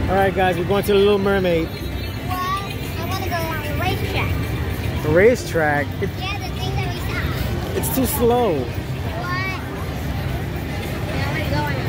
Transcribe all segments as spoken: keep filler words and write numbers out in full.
All right, guys, we're going to the Little Mermaid. Well, I want to go on the racetrack. The racetrack? It, Yeah, the thing that we saw. it's too slow. What? Yeah, I want to go on it.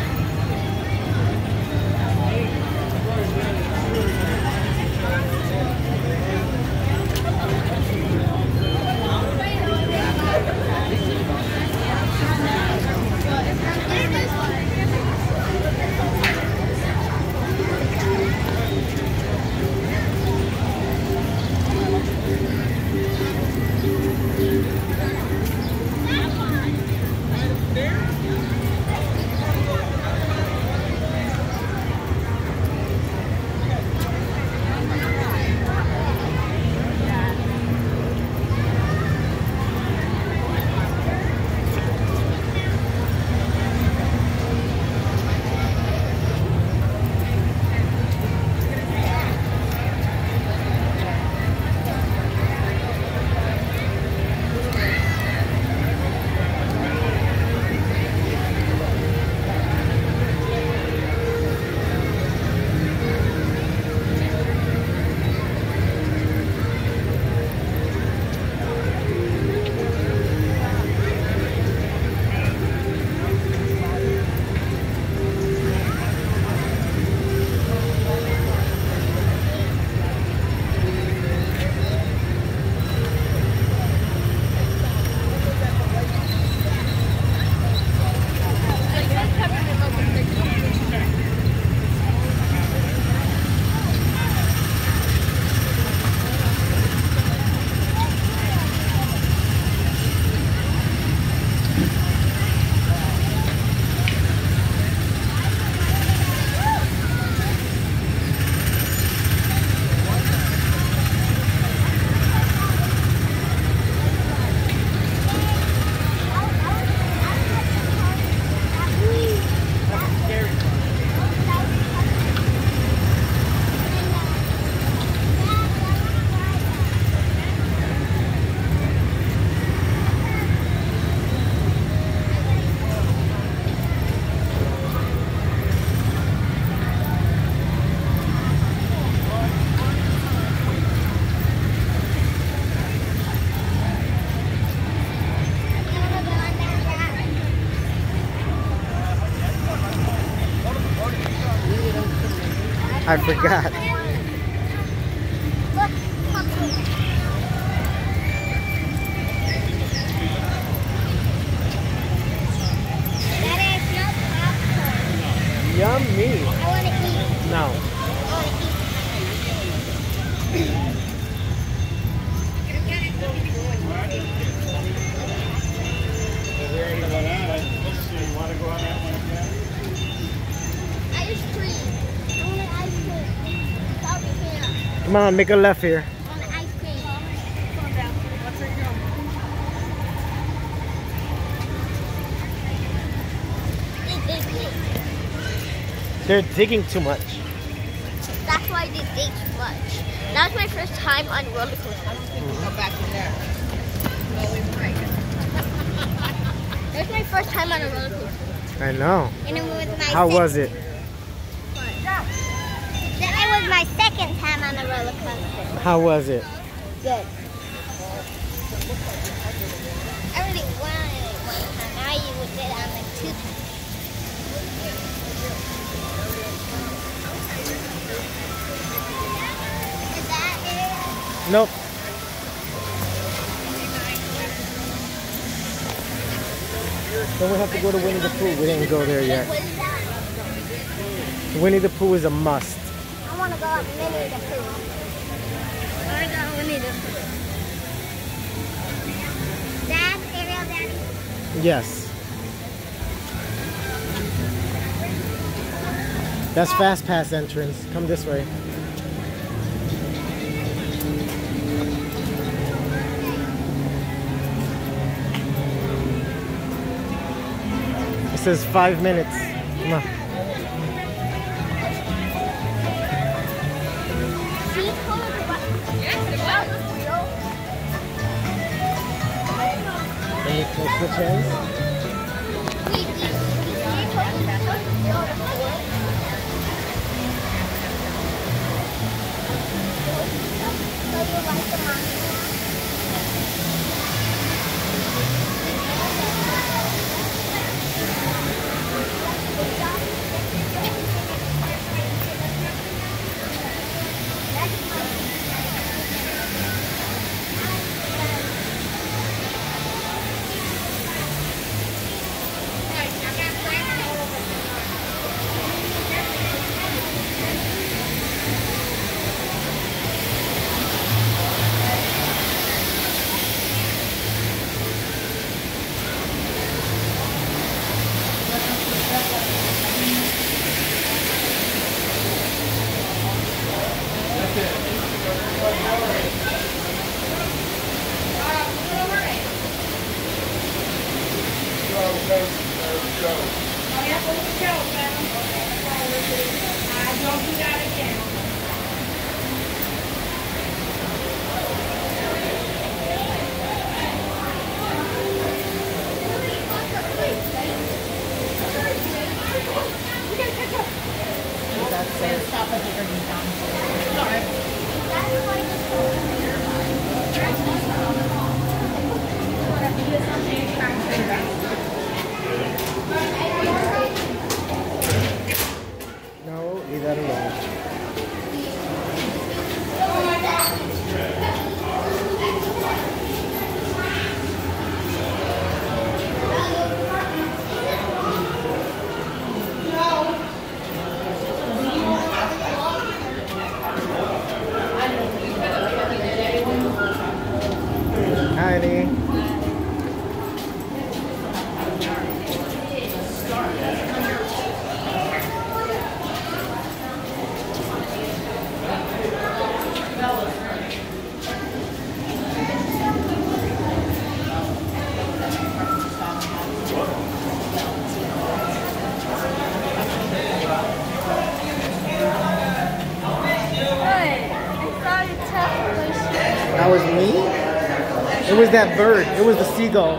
I forgot. Look, popcorn. That is not popcorn. Yummy. I want to eat. No. I want to eat. Ice cream. I want an ice cream. Stop me here. Come on, make a left here. I want an ice cream. Dig, dig, dig. They're digging too much. That's why they dig too much. That was my first time on roller coaster. Go back in there. No, we might. That was my first time on a roller coaster. I know. And it was my How sec- was it? Then it was my second time on a roller coaster. How was it? Good. I really wanted it one time. Now you would get on like two times. Is that it? Nope. Then we have to go to Winnie the Pooh. We didn't go there yet. What is that? Winnie the Pooh is a must. I want to go on Winnie the Pooh. I want to go on Winnie the Pooh. Dad, Ariel, Daddy. Yes. That's Fast Pass entrance. Come this way. It says five minutes. Come on. See, hold on. Can you close the chairs? No, leave that alone. Heidi. That was me? It was that bird. It was the seagull.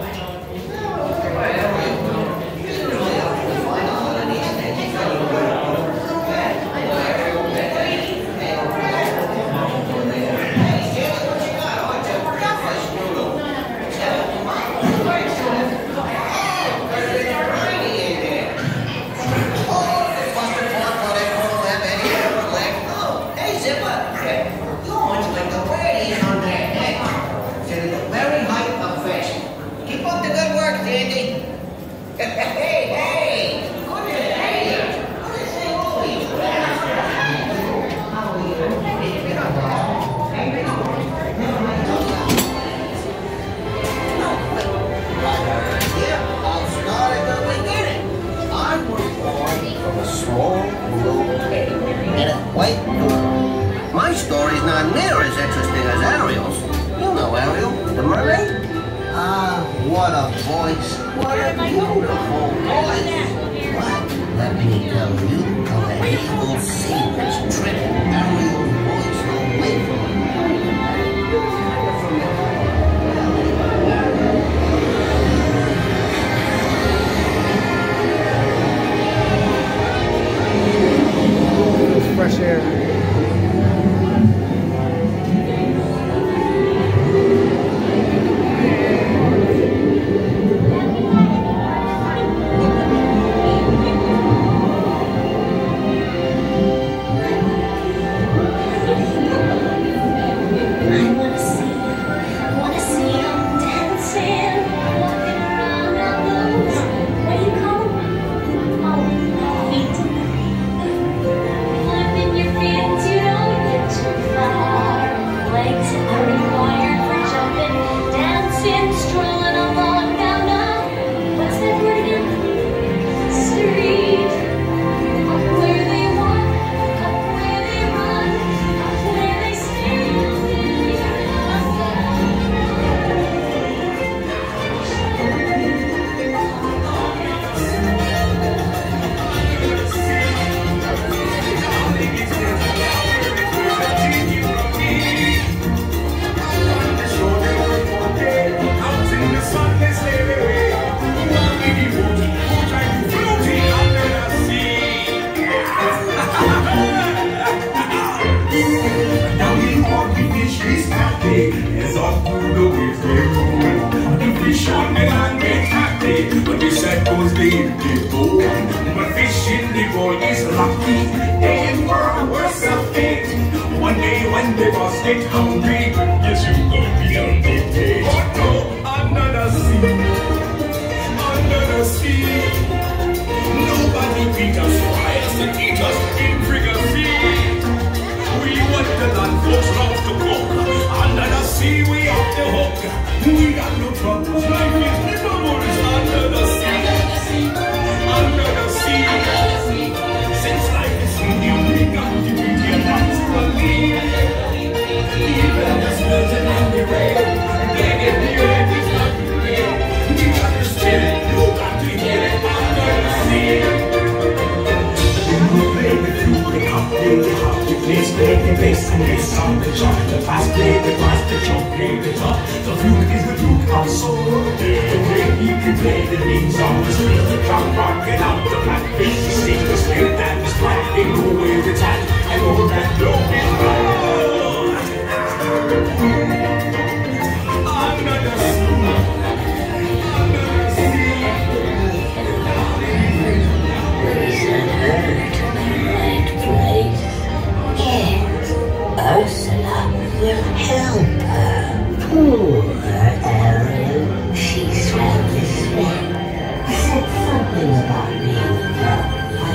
My story's not near as interesting as Ariel's. You know Ariel, the mermaid? Ah, what a voice. What a beautiful voice. But let me tell you of an evil sailor's trick Ariel's voice away from her. Fresh air. Yeah. place and place on the job. The fast play, the fast, the jump play, the top. The fluke is the duke of soul. The way he can play the leads on the street. The clock rocking out the black face. He sings the spirit and the splat. They know where it's at. And all that blow is blow. Under the sea. Ursula will help her. Poor Ariel. She swam this way. Said something about being a girl.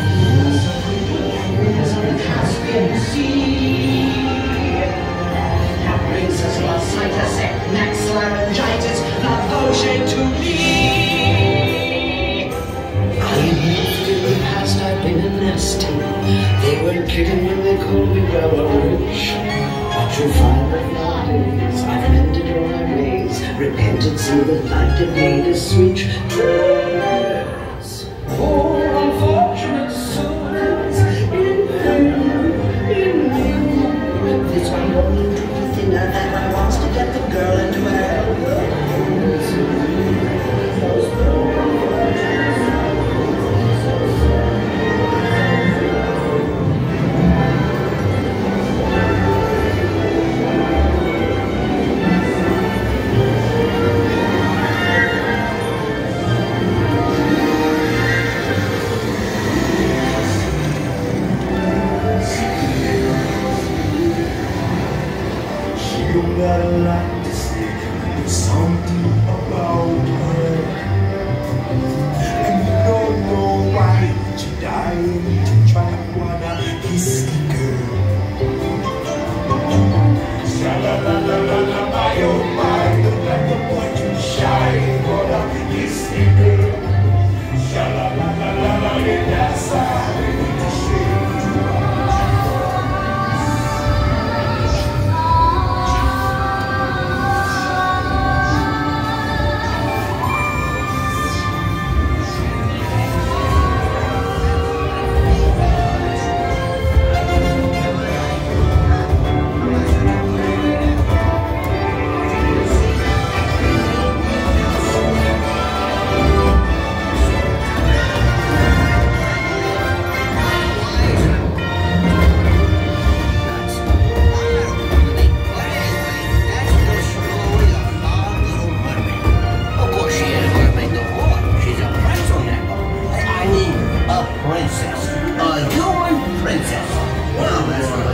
Caspian Sea. That brings us last night a set. Next laryngitis, love ocean to me. I lived in the past, I've been a nesting. They weren't kidding when they called me Rich. But you find that nowadays I've mended all my ways, repented, seen the light and made a switch. Yes, poor unfortunate souls in pain, in pain. This one morning to the thinner than I was to get the girl into her. Got a lot to say, there's something about her. And you don't know why she dying to try wanna kiss the girl. Sha-la-la-la-la-la, my oh my, look like a boy too shy, wanna kiss the girl. Sha-la-la-la-la-la, yeah, that's how we need to shake. Princess. A human princess. Well, that's what